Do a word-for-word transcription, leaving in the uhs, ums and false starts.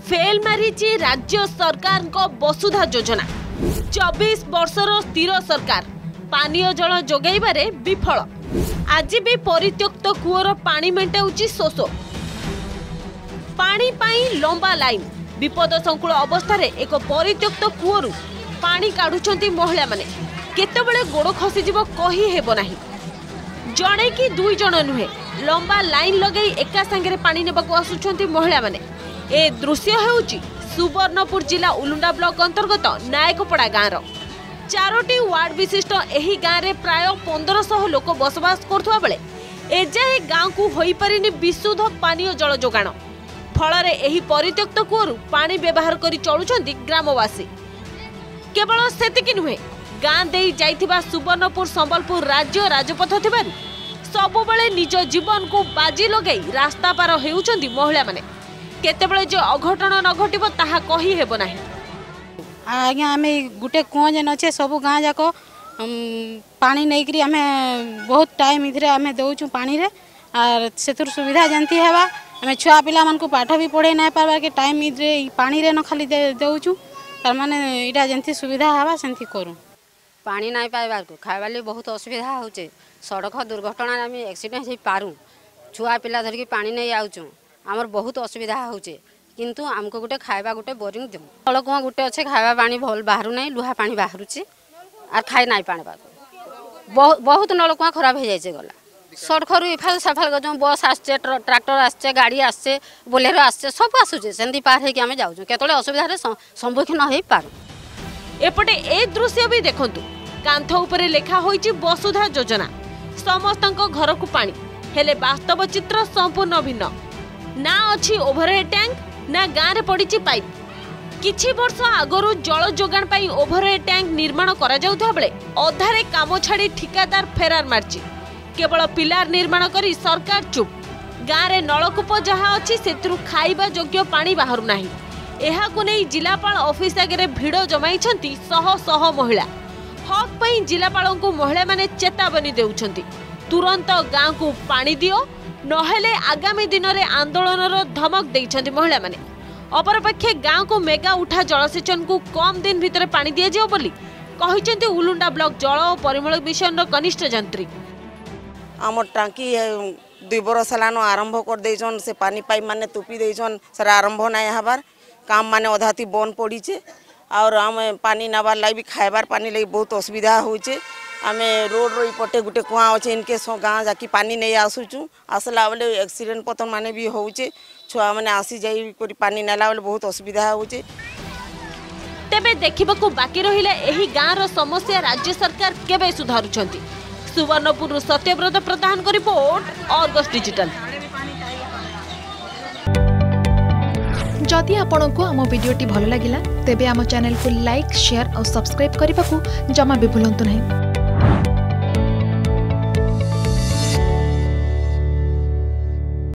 Fail मारिची राज्य सरकार को वसुधा योजना। चौबीस वर्षर स्थिर सरकार पानीय जल जोगाइबारे विफल। आज भी परित्यक्त कूअर पानी मेंटाउची शोष। पानी पाई लंबा लाइन। विपद संकुल अवस्था एक परित्यक्त कूअरु पानी काढुचंती महिला माने। केतेबेले गोड़ खसीजिव कही हेबो नाही। जणे कि दुई जण नुहे, लंबा लाइन लगई एका संगे पानी नेबाको आसुचंती महिला माने। ए दृश्य हेउची सुवर्णपुर जिला उलुंडा ब्लॉक अंतर्गत नायकपड़ा गाँव। चारोटी वार्ड विशिष्ट एही गाँव रे प्राय पंद्रह सौ लोक बसवास करथुवा बेले एजाए गाँव को होई परिनी विशुद्ध पानीय जल जोगाण। फଳରେ एही परित्यक्त कूअरु पानी व्यवहार करी चलुचंती ग्रामवासी। केवल सेतिकी नुहे, गाँ देई जाइथिबा सुवर्णपुर संबलपुर राज्य राजपथ थिबारु सबुबेले निज जीवन को बाजी लगई रास्ता पार हेउचंती महिला माने। केतेबेले जो अघटन न घटिबो ताहा कही हेबो नाही। आज्ञा आमे गुटे कुआं जेन अच्छे सब गाँ जाक पानी नहींकरी आमे बहुत टाइम इधरे आमे दउचु पानी रे। आर सेतुर सुविधा जानती हेबा आमे छुआ पिला मन को पाठ भी पढ़े ना पारबा के टाइम इधरे पानी रे न खाली दउचु। तार माने इडा जंती सुविधा हेबा सेंती करू। पानी नहीं पाइबार को खाइबा लिए बहुत असुविधा होचे। सड़क दुर्घटना आम एक्सीडेंट हो पारू। छुआ पिला धरिकी पानी नहीं आउचु। आमर बहुत असुविधा होचे। किंतु आमको गोटे खाइबा गोटे बोरिंग दे नल कुआ गोटे अच्छे खाइबा पानी भल बाहर नहीं, लुहा पानी बाहरुची आर खाई नहीं पाने बहुत बहुत नल कुआ खराब हो जाए। गला सड़क इफाल साफाल गज बस आसचे, ट्राक्टर आसचे, गाड़ी आसचे, बोलेरो आसचे, सब आसुचे सेंती पार होकर आम जाऊँ। केतले असुविधा सम्मुखीन हो पारू। एपटे ए दृश्य भी देखंतु। कांथ उपरे लेखा होईची वसुधा योजना। समस्तंको घर को पानी हेले वास्तव चित्र संपूर्ण भिन्न। ना अच्छी ओभरहेड टैंक ना गाँव रे पड़ी पाइप। किछि वर्ष आगरू जल जोगाण पाई ओभरहेड टैंक निर्माण करा जाउथा बेले अधारे काम छाड़ी ठिकादार फेरार मारची। केवल पिलार निर्माण करी सरकार चुप। गाँव रे नलकूप जहाँ अच्छी सेतु खाइबा योग्य पानी बाहरु नाही। एहाकु नै जिलापाल ऑफिस आगे भिड़ जमाइछंती शह शह महिला। हक पई जिलापाल को महिला माने चेतावनी देउछंती, तुरंत गाँव को पानी दियो नहेले आगामी दिन में आंदोलन धमक देइछंती महिला माने। अपरपक्षे गाँव को मेगा उठा जलसेचन को कम दिन भितर पानी दिया जाओ बोली कहिछंती उलुंडा ब्लॉक जल और परिमल मिशन कनिष्ठ जंत्री। आम टांकी दुई बरस हेलान आरंभ कर देइछन। से पानी पाइप माने तुपी देइछन। सर आरंभ नाय हबार काम माने अधाती बन पड़ीचे। और आम पानी नबार लगी खाइबार पानी लगी बहुत असुविधा होचे। आम रोड रो पटे गोटे कुआ अच्छे इनके गाँ जाकि पानी नहीं आसुचु। आसला बेले एक्सीडेंट पतन माने भी होचे। छुआ माने आसी जाई करी पानी नेला बेले बहुत असुविधा होचे। तेबे देखिबाकू बाकी रहिला एही गाँर समस्या राज्य सरकार केबे सुधारुछंती। सुवर्णपुर सत्यव्रत प्रधान को रिपोर्ट आर्गस डिजिटल। जदि आपंक आम भिडी भल लगा तेब आम चैनल को लाइक, शेयर और सब्सक्राइब करने को जमा भी भूलु नहीं।